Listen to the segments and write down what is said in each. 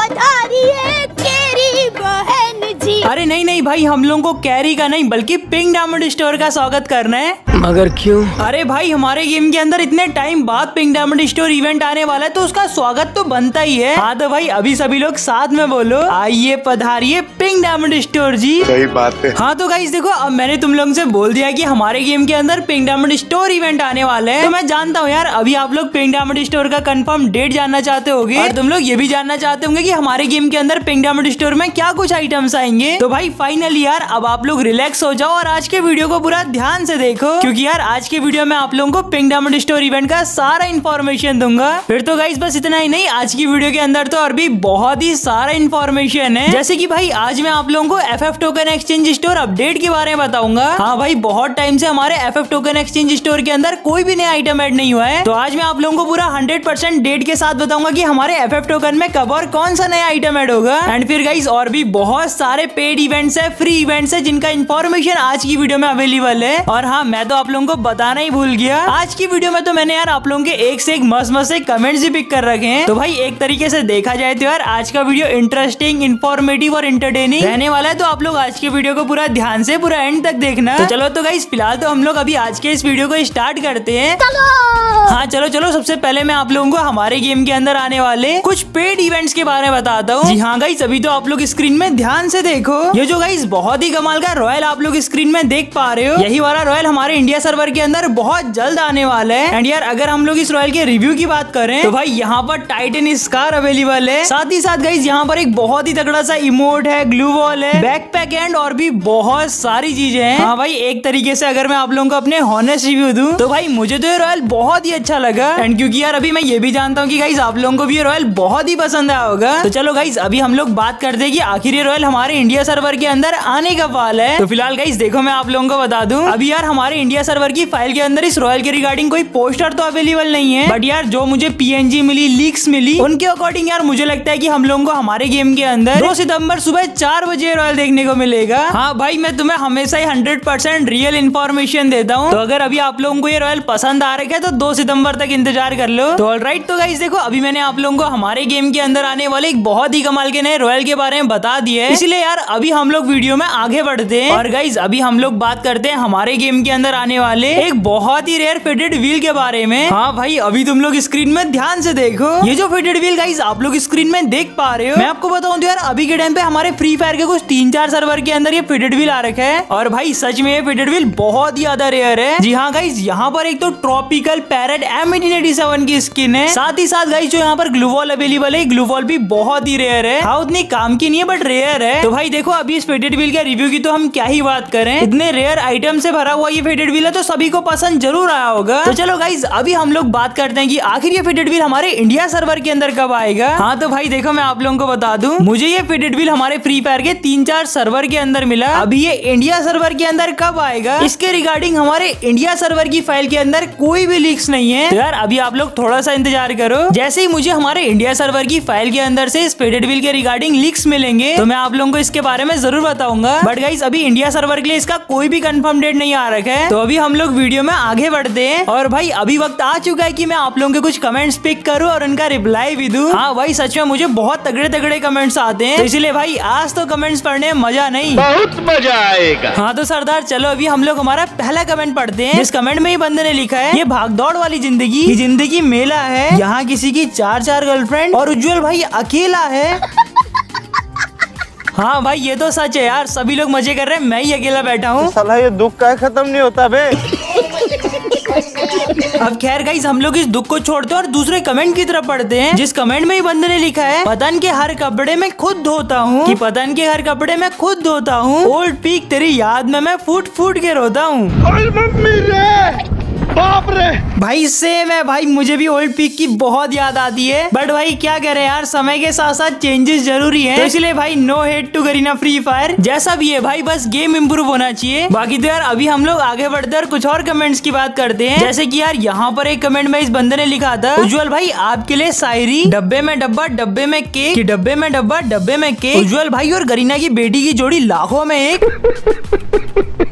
पधारिए केरी बहन जी। अरे नहीं नहीं भाई, हम लोगों को कैरी का नहीं बल्कि पिंक डायमंड स्टोर का स्वागत करना है। मगर क्यों? अरे भाई हमारे गेम के अंदर इतने टाइम बाद पिंक डायमंड स्टोर इवेंट आने वाला है तो उसका स्वागत तो बनता ही है। हाँ तो भाई अभी सभी लोग साथ में बोलो, आइए पधारिए पिंक डायमंड स्टोर जी। सही बात है। हाँ तो गाइस देखो, अब मैंने तुम लोगों से बोल दिया कि हमारे गेम के अंदर पिंक डायमंड स्टोर इवेंट आने वाले हैं। तो मैं जानता हूँ यार, अभी आप लोग पिंक डायमंड स्टोर का कंफर्म डेट जानना चाहते होंगे और तुम लोग ये भी जानना चाहते होंगे कि हमारे गेम के अंदर पिंक डायमंड स्टोर में क्या कुछ आइटम्स आएंगे। तो भाई फाइनली यार अब आप लोग रिलैक्स हो जाओ और आज के वीडियो को पूरा ध्यान से देखो, क्योंकि यार आज के वीडियो में आप लोगों को पिंक डायमंड स्टोर इवेंट का सारा इन्फॉर्मेशन दूंगा। फिर तो गाइस बस इतना ही नहीं, आज की वीडियो के अंदर तो और भी बहुत ही सारा इन्फॉर्मेशन है। जैसे कि भाई आज मैं आप लोगों को FF token exchange store update के बारे में बताऊंगा। हाँ भाई बहुत टाइम से हमारे FF टोकन एक्सचेंज स्टोर के अंदर कोई भी नया आइटम ऐड नहीं हुआ है, तो आज मैं आप लोगों को पूरा 100% डेट के साथ बताऊंगा कि हमारे FF टोकन में कब और कौन सा नया आइटम ऐड होगा। एंड फिर गाइस और भी बहुत सारे पेड इवेंट्स है, फ्री इवेंट्स है, जिनका इन्फॉर्मेशन आज की वीडियो में अवेलेबल है। और हाँ मैं तो आप लोगों को बताना ही भूल गया, आज की वीडियो में तो मैंने यार आप लोगों के एक से एक मस्त मस्त से कमेंट्स भी पिक कर रखे हैं। तो भाई एक तरीके से देखा जाए तो यार आज का वीडियो इंटरेस्टिंग, इन्फॉर्मेटिव और एंटरटेनिंग रहने वाला है। तो आप लोग आज के वीडियो को पूरा ध्यान से पूरा एंड तक देखना। तो चलो तो गाइस फिलहाल तो हम लोग अभी आज के इस वीडियो को स्टार्ट करते हैं। हाँ चलो चलो, सबसे पहले मैं आप लोगों को हमारे गेम के अंदर आने वाले कुछ पेड इवेंट्स के बारे में बताता हूँ। जी हाँ गाइस, अभी तो आप लोग स्क्रीन में ध्यान से देखो, ये जो गाइस बहुत ही कमाल का रॉयल आप लोग स्क्रीन में देख पा रहे हो, यही वाला रॉयल हमारे इंडिया सर्वर के अंदर बहुत जल्द आने वाला है। एंड यार अगर हम लोग इस रॉयल के रिव्यू की बात करें तो भाई यहाँ पर टाइटन स्कार अवेलेबल है, साथ ही साथ गाइस यहाँ पर एक बहुत ही तगड़ा सा इमोट है, ग्लू वॉल है, बैकपैक एंड और भी बहुत सारी चीजें हैं। हाँ भाई एक तरीके से अगर मैं आप लोगों को अपने हॉनेस्ट रिव्यू दूं तो भाई मुझे तो ये रॉयल बहुत ही अच्छा लगा। एंड क्योंकि यार अभी मैं ये भी जानता हूँ कि गाइस आप लोगों को भी ये रॉयल बहुत ही पसंद आया होगा। तो चलो गाइस अभी हम लोग बात करते हैं कि आखिर ये रॉयल हमारे इंडिया सर्वर के अंदर आने का वाला है। तो फिलहाल गाइस देखो मैं आप लोगों को बता दूं, अभी यार हमारे इंडिया सर्वर की फाइल के अंदर इस रॉयल के रिगार्डिंग कोई पोस्टर तो अवेलेबल नहीं है, बट यार जो मुझे PNG मिली, लीक्स मिली, उनके अकॉर्डिंग यार मुझे लगता है कि हम लोगों को हमारे गेम के अंदर 2 सितंबर सुबह 4 बजे रॉयल देखने को मिलेगा। हाँ भाई मैं तुम्हें हमेशा ही 100% रियल इन्फॉर्मेशन देता हूँ, तो अगर अभी आप लोगों को ये रॉयल पसंद आ रहा है तो 2 सितंबर तक इंतजार कर लो। तो ऑलराइट, तो गाइस देखो अभी मैंने आप लोगों को हमारे गेम के अंदर आने वाले एक बहुत ही कमाल के नए रॉयल के बारे में बता दिया है, इसलिए यार अभी हम लोग वीडियो में आगे बढ़ते हैं। और गाइस अभी हम लोग बात करते हैं हमारे गेम के अंदर आने वाले एक बहुत ही रेयर फिटेड व्हील के बारे में। हाँ भाई अभी तुम लोग स्क्रीन में ध्यान से देखो, ये जो फिटेड व्हील गाइस आप लोग स्क्रीन में देख पा रहे हो, मैं आपको बताऊं तो यार अभी के टाइम पे हमारे फ्री फायर के कुछ 3-4 सर्वर के अंदर ये फिटेड व्हील आ रखा है। और भाई सच में ये फिटेड व्हील बहुत ही ज्यादा रेयर है। जी हाँ गाइस, यहाँ पर एक तो ट्रॉपिकल पैरेट M1887 की स्किन है, साथ ही साथ गाइस जो यहाँ पर ग्लू वॉल अवेलेबल है, ग्लू वॉल भी बहुत ही रेयर है। हाँ उतनी काम की नहीं है बट रेयर है। तो भाई देखो अभी इस फिटेड व्हील के रिव्यू की तो हम क्या ही बात करें, इतने रेयर आइटम से भरा हुआ ये फिटेड व्हील है तो सभी को पसंद जरूर आया होगा। तो चलो गाइस अभी हम लोग बात करते हैं कि आखिर ये फिटेड व्हील हमारे इंडिया सर्वर के अंदर कब आएगा। हाँ तो भाई देखो मैं आप लोगों को बता दूं, मुझे ये फिटेड व्हील हमारे फ्री फायर के 3-4 सर्वर के अंदर मिला। अभी ये इंडिया सर्वर के अंदर कब आएगा इसके रिगार्डिंग हमारे इंडिया सर्वर की फाइल के अंदर कोई भी लीक्स नहीं है। तो यार अभी आप लोग थोड़ा सा इंतजार करो, जैसे ही मुझे हमारे इंडिया सर्वर की फाइल के अंदर से इस फिटेड व्हील के रिगार्डिंग लीक्स मिलेंगे तो मैं आप लोगों को इसके बारे में जरूर बताऊंगा। बट गाइस अभी इंडिया सर्वर के लिए इसका कोई भी कंफर्म डेट नहीं आ रखा है। तो अभी हम लोग वीडियो में आगे बढ़ते हैं और भाई अभी वक्त आ चुका है कि मैं आप लोगों के कुछ कमेंट्स पिक करूं और उनका रिप्लाई भी दूं। हाँ भाई सच में मुझे बहुत तगड़े तगड़े कमेंट्स आते हैं, तो इसलिए भाई आज तो कमेंट्स पढ़ने में मजा नहीं, बहुत मजा आएगा। हाँ तो सरदार चलो अभी हम लोग हमारा पहला कमेंट पढ़ते हैं। इस कमेंट में ही बंदे ने लिखा है, ये भागदौड़ वाली जिंदगी मेला है, यहाँ किसी की 4-4 गर्लफ्रेंड और उज्जवल भाई अकेला है। हाँ भाई ये तो सच है यार, सभी लोग मजे कर रहे हैं, मैं ही अकेला बैठा हूँ। साला ये दुख का खत्म नहीं होता बे। अब खैर गाइस हम लोग इस दुख को छोड़ते हैं और दूसरे कमेंट की तरफ पढ़ते हैं। जिस कमेंट में ही बंदे ने लिखा है, पतन के हर कपड़े में खुद धोता हूँ, कि पतन के हर कपड़े में खुद धोता हूँ, ओल्ड पीक तेरी याद में मैं फूट फूट के रोता हूँ। बाप रे भाई सेम है भाई, मुझे भी ओल्ड पीक की बहुत याद आती है, बट भाई क्या करें यार, समय के साथ साथ चेंजेस जरूरी हैं, तो इसलिए भाई no hate to Garena Free Fire, जैसा भी है भाई बस गेम इंप्रूव होना चाहिए। बाकी तो यार अभी हम लोग आगे बढ़ते हैं और कुछ और कमेंट्स की बात करते हैं। जैसे कि यार यहाँ पर एक कमेंट में इस बंदे ने लिखा था, उज्जवल भाई आपके लिए शायरी, डब्बे में डब्बा डब्बे में केक, कि डब्बे में डब्बा डब्बे में केक, उज्जवल भाई और गरीना की बेटी की जोड़ी लाखों में एक।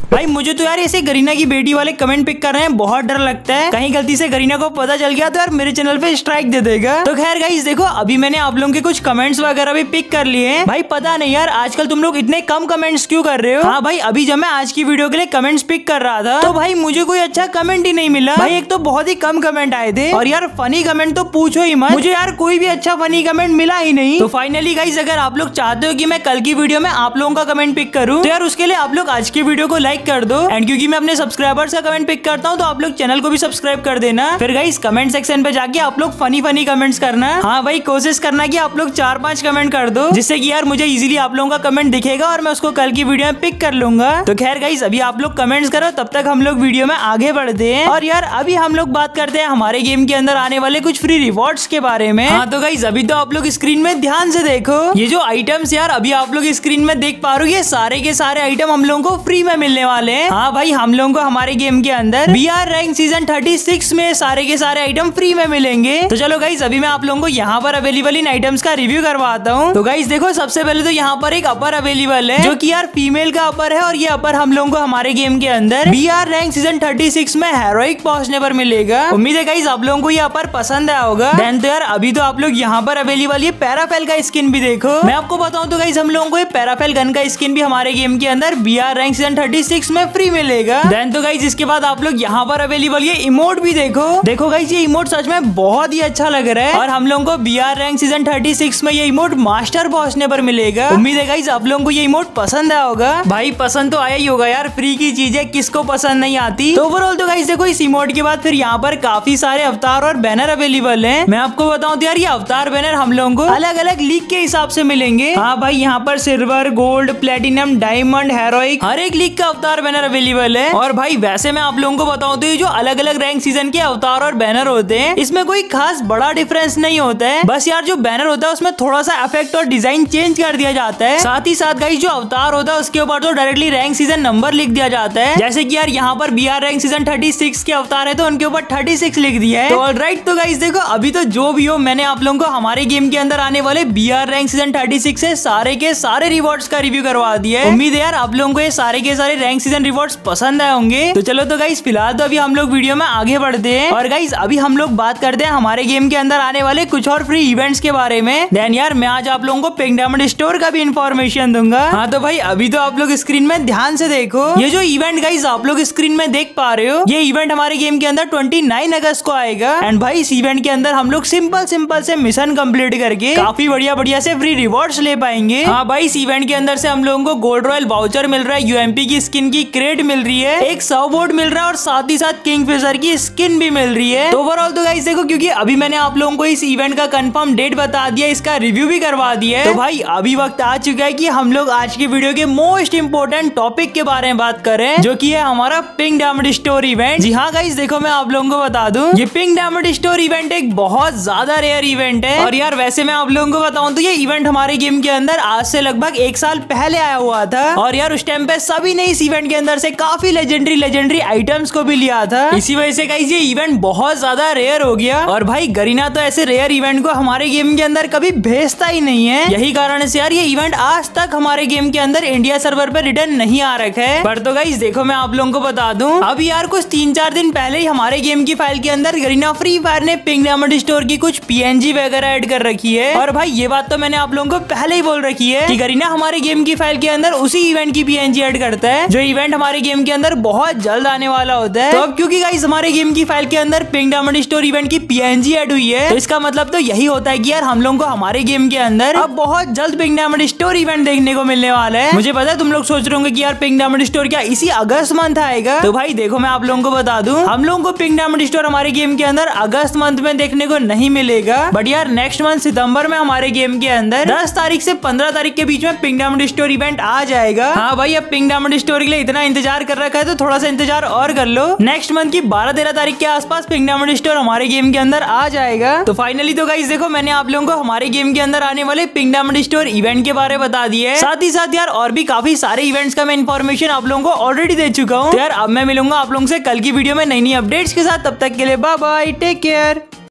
भाई मुझे तो यार ऐसे गरीना की बेटी वाले कमेंट पिक कर रहे हैं, बहुत डर लगता है कहीं गलती से गरीना को पता चल गया तो यार मेरे चैनल पे स्ट्राइक दे देगा। तो खैर गाइस देखो अभी मैंने आप लोगों के कुछ कमेंट्स वगैरह भी पिक कर लिए हैं। भाई पता नहीं यार आजकल तुम लोग इतने कम कमेंट्स क्यों कर रहे हो। हाँ भाई अभी जब मैं आज की वीडियो के लिए कमेंट्स पिक कर रहा था तो भाई मुझे कोई अच्छा कमेंट ही नहीं मिला। भाई एक तो बहुत ही कम कमेंट आए थे और यार फनी कमेंट तो पूछो ही मत, मुझे यार कोई भी अच्छा फनी कमेंट मिला ही नहीं। तो फाइनली गाइस अगर आप लोग चाहते हो कि मैं कल की वीडियो में आप लोगों का कमेंट पिक करूं तो यार उसके लिए आप लोग आज की वीडियो को लाइक कर दो। एंड क्योंकि मैं अपने सब्सक्राइबर्स का कमेंट पिक करता हूं तो आप लोग चैनल को भी सब्सक्राइब कर देना। फिर गाइस कमेंट सेक्शन पे जाके आप लोग फनी कमेंट्स करना। हाँ भाई कोशिश करना कि आप लोग 4-5 कमेंट कर दो जिससे कि यार मुझे इजीली आप लोगों का कमेंट दिखेगा और मैं उसको कल की वीडियो में पिक कर लूंगा। तो खैर गाइस अभी आप लोग कमेंट्स करो तब तक हम लोग वीडियो में आगे बढ़ते हैं। और यार अभी हम लोग बात करते हैं हमारे गेम के अंदर आने वाले कुछ फ्री रिवॉर्ड्स के बारे में। हाँ तो गाइस अभी तो आप लोग स्क्रीन में ध्यान से देखो ये जो आइटम्स यार अभी आप लोग स्क्रीन में देख पा रहे हो ये सारे के सारे आइटम हम लोगों को फ्री में मिलने वाले हैं। हाँ भाई हम लोगों को हमारे गेम के अंदर BR रैंक सीजन 36 में सारे के सारे आइटम फ्री में मिलेंगे। तो चलो गाइस अभी मैं आप लोगों को यहाँ पर अवेलेबल इन आइटम्स का रिव्यू करवाता हूँ। तो गाइस देखो सबसे पहले तो यहाँ पर एक अपर अवेलेबल है जो कि यार फीमेल का अपर है और ये अपर हम लोगों को हमारे गेम के अंदर BR रैंक सीजन 36 में हेरोइक पहुंचने पर मिलेगा। उम्मीद है गाइस आप लोगों को ये अपर पसंद आया होगा। देन तो यार अभी तो आप लोग यहाँ पर अवेलेबल ये पैराफेल का स्किन भी देखो। मैं आपको बताऊं तो गाइस हम लोगों को ये पैराफेल गन का स्किन भी हमारे गेम के अंदर BR रैंक सीजन 36 में फ्री मिलेगा। देन तो गाइस इसके बाद आप लोग यहाँ पर अवेलेबल ये इमोट भी देखो गाइस ये इमोट सच में बहुत ही अच्छा लग रहा है और हम लोगों को BR रैंक सीजन 36 में ये इमोट मास्टर पहुंचने पर मिलेगा। उम्मीद है गाइस आप लोगों को ये इमोट पसंद आया होगा। भाई पसंद तो आया ही होगा यार, फ्री की चीज है किसको पसंद नहीं आती। तो ओवरऑल तो गाइस देखो इस इमोट के बाद फिर यहाँ पर काफी सारे अवतार और बैनर अवेलेबल है। मैं आपको बताऊं तो यार ये अवतार बैनर हम लोगों को अलग अलग लीग के हिसाब से मिलेंगे। हाँ भाई यहाँ पर silver, gold, platinum, diamond, heroic हर एक लीग का अवतार बैनर अवेलेबल है। और भाई वैसे मैं आप लोगों को बताऊं तो ये जो अलग अलग रैंक सीजन के अवतार और बैनर होते हैं इसमें कोई खास बड़ा डिफरेंस नहीं होता है। बस यार जो बैनर होता है उसमें थोड़ा सा इफेक्ट और डिजाइन चेंज कर दिया जाता है। साथ ही साथ गाइस जो अवतार होता है उसके ऊपर तो डायरेक्टली रैंक सीजन नंबर लिख दिया जाता है। जैसे कि यार यहाँ पर BR रैंक सीजन 36 के अवतार है तो उनके ऊपर 36 लिख दिया है। तो ऑलराइट तो गाइस देखो अभी तो जो भी हो मैंने आप लोगों को हमारे गेम के अंदर आने वाले BR रैंक सीजन 36 से सारे के सारे रिवॉर्ड्स का रिव्यू करवा दिया है। उम्मीद है यार आप लोगों को ये सारे के सारे रैंक सीजन रिवॉर्ड्स पसंद आए होंगे। तो चलो तो गाइस फिलहाल तो अभी हम लोग वीडियो में आगे बढ़ते हैं और गाइस अभी हम लोग बात करते हैं हमारे गेम के अंदर आने वाले कुछ और फ्री इवेंट्स के बारे में। देन यार मैं आज आप लोगों को पिंक डायमंड स्टोर का भी इंफॉर्मेशन दूंगा। हाँ तो भाई अभी तो आप लोग स्क्रीन में ध्यान से देखो ये जो इवेंट गाइस आप लोग स्क्रीन में देख पा रहे हो ये इवेंट हमारे गेम के अंदर 29 अगस्त को आएगा। एंड भाई इस इवेंट के अंदर हम लोग सिंपल से मिशन कंप्लीट करके काफी बढ़िया से फ्री रिवॉर्ड्स ले पाएंगे। हाँ भाई इस इवेंट के अंदर से हम लोगों को गोल्ड रॉयल वाउचर मिल रहा है, UMP की स्किन की क्रेड मिल रही है, एक सर्व बोर्ड मिल रहा है और साथ ही साथ किंगफिशर की स्किन भी मिल रही है। तो ओवरऑल तो गाइस देखो क्योंकि अभी मैंने आप लोगों को इस इवेंट का कंफर्म डेट बता दिया, इसका रिव्यू भी करवा दिया है। तो भाई अभी वक्त आ चुका है कि हम लोग आज की वीडियो के मोस्ट इंपोर्टेंट टॉपिक के बारे में बात करें जो कि है हमारा पिंक डायमंड स्टोर इवेंट। जी हाँ गाइस देखो मैं आप लोगों को बता दूं ये पिंक डायमंड स्टोर इवेंट एक बहुत ज्यादा रेयर इवेंट है। और यार वैसे मैं आप लोगों को बताऊं तो ये इवेंट हमारे गेम के अंदर आज से लगभग 1 साल पहले आया हुआ था और यार उस टाइम पे सभी ने इस इवेंट के अंदर से काफी लेजेंडरी आइटम्स को भी लिया था। इसी वजह से गाइस ये इवेंट बहुत ज्यादा रेयर हो गया और भाई गरीना तो ऐसे रेयर इवेंट को हमारे गेम के अंदर कभी भेजता ही नहीं है। यही कारण से यार ये इवेंट आज तक हमारे गेम के अंदर इंडिया सर्वर पर रिटर्न नहीं आ रखा है। पर तो गाइस देखो मैं आप लोगों को बता दूं अब यार कुछ 3-4 दिन पहले ही हमारे गेम की फाइल के अंदर गरीना फ्री फायर ने पिंक डायमंड स्टोर की कुछ PNG वगैरह ऐड कर रखी है। और भाई ये बात तो मैंने आप लोगों को पहले ही बोल रखी है कि गरीना हमारे गेम की फाइल के अंदर उसी इवेंट की PNG ऐड करता है जो इवेंट हमारे गेम के अंदर बहुत जल्द आने वाला होता है। तो अब क्योंकि गाइस हमारे गेम की फाइल के अंदर पिंक डायमंड स्टोर इवेंट की PNG ऐड हुई है तो इसका मतलब तो यही होता है कि यार हम लोगों को हमारे गेम के अंदर अब बहुत जल्द पिंक डायमंड स्टोर इवेंट देखने को मिलने वाला है। मुझे पता है तुम लोग सोच रहे होंगे कि यार पिंक डायमंड स्टोर क्या इसी अगस्त मंथ आएगा। तो भाई देखो मैं आप लोगों को बता दूं हम लोगों को पिंक डायमंड स्टोर हमारे गेम के अंदर अगस्त मंथ में देखने को नहीं मिलेगा बट यार नेक्स्ट मंथ सितंबर में हमारे गेम के अंदर 10 तारीख से 15 तारीख के बीच में पिंक डायमंड स्टोर इवेंट आ जाएगा। हाँ भाई अब पिंक डायमंड स्टोर के लिए इतना इंतजार कर रखा है तो थोड़ा सा इंतजार और कर लो। नेक्स्ट मंथ की 12-13 तारीख के आसपास पिंक डायमंड स्टोर हमारे गेम के अंदर आ जाएगा। तो फाइनली तो गाइस देखो मैंने आप लोगों को हमारे गेम के अंदर आने वाले पिंक डायमंड स्टोर इवेंट के बारे में बता दिया है। साथ ही साथ यार और भी काफी सारे इवेंट्स का मैं इन्फॉर्मेशन आप लोगों को ऑलरेडी दे चुका हूँ। तो यार अब मैं मिलूंगा आप लोगों से कल की वीडियो में नई अपडेट्स के साथ। तब तक के लिए बाय बाय, टेक केयर।